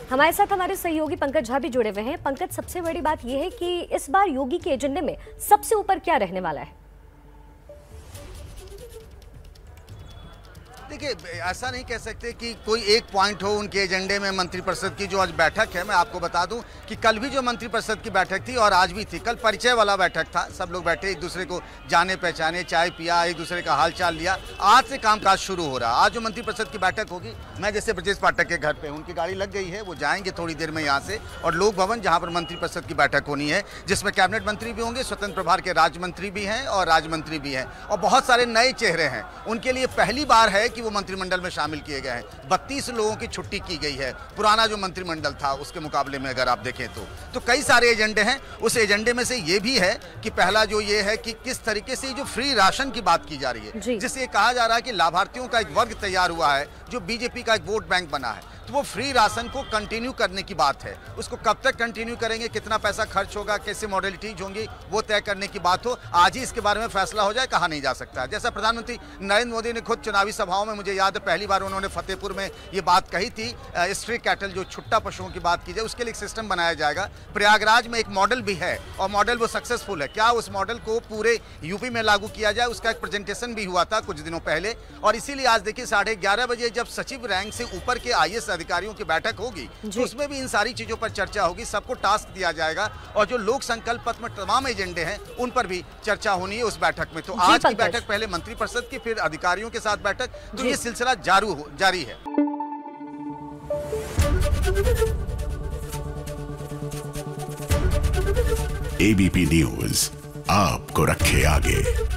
हमारे साथ हमारे सहयोगी पंकज झा भी जुड़े हुए हैं। पंकज, सबसे बड़ी बात यह है कि इस बार योगी के एजेंडे में सबसे ऊपर क्या रहने वाला है? देखिए, ऐसा नहीं कह सकते कि कोई एक पॉइंट हो उनके एजेंडे में। मंत्रिपरिषद की जो आज बैठक है, मैं आपको बता दूं कि कल भी जो मंत्रिपरिषद की बैठक थी और आज भी थी। कल परिचय वाला बैठक था, सब लोग बैठे, एक दूसरे को जाने पहचाने, चाय पिया, एक दूसरे का हालचाल लिया। आज से कामकाज शुरू हो रहा। आज जो मंत्रिपरिषद की बैठक होगी, मैं जैसे ब्रजेश पाठक के घर पे, उनकी गाड़ी लग गई है, वो जाएंगे थोड़ी देर में यहाँ से, और लोक भवन जहाँ पर मंत्रिपरिषद की बैठक होनी है, जिसमें कैबिनेट मंत्री भी होंगे, स्वतंत्र प्रभार के राज्य मंत्री भी हैं और राज्य मंत्री भी हैं, और बहुत सारे नए चेहरे हैं। उनके लिए पहली बार है कि वो मंत्रिमंडल में शामिल किए गए हैं। 32 लोगों की छुट्टी की गई है। पुराना जो मंत्रिमंडल था उसके मुकाबले में अगर आप देखें तो कई सारे एजेंडे हैं। उस एजेंडे में से ये भी है कि पहला जो ये है कि किस तरीके से जो फ्री राशन की बात की जा रही है, जिससे कहा जा रहा है कि लाभार्थियों का एक वर्ग तैयार हुआ है जो बीजेपी का एक वोट बैंक बना है, तो वो फ्री राशन को कंटिन्यू करने की बात है। उसको कब तक कंटिन्यू करेंगे, कितना पैसा खर्च होगा, कैसे मॉडलिटीज होंगी, वो तय करने की बात हो। आज ही इसके बारे में फैसला हो जाए, कहा नहीं जा सकता। जैसा प्रधानमंत्री नरेंद्र मोदी ने खुद चुनावी सभाओं में, मुझे याद है पहली बार उन्होंने फतेहपुर में ये बात कही थी, स्ट्री कैटल जो छुट्टा पशुओं की बात की जाए, उसके लिए एक सिस्टम बनाया जाएगा। प्रयागराज में एक मॉडल भी है और मॉडल वो सक्सेसफुल है। क्या उस मॉडल को पूरे यूपी में लागू किया जाए, उसका एक प्रेजेंटेशन भी हुआ था कुछ दिनों पहले। और इसीलिए आज देखिए 11:30 बजे जब सचिव रैंक से ऊपर के IAS अधिकारियों की बैठक होगी, तो उसमें भी इन सारी चीजों पर चर्चा होगी। सबको टास्क दिया जाएगा और जो लोक संकल्प पत्र में तमाम एजेंडे हैं उन पर भी चर्चा होनी है उस बैठक में। तो आज की बैठक पहले मंत्रिपरिषद की, फिर अधिकारियों के साथ बैठक, तो ये सिलसिला जारी है। ABP न्यूज आपको रखे आगे।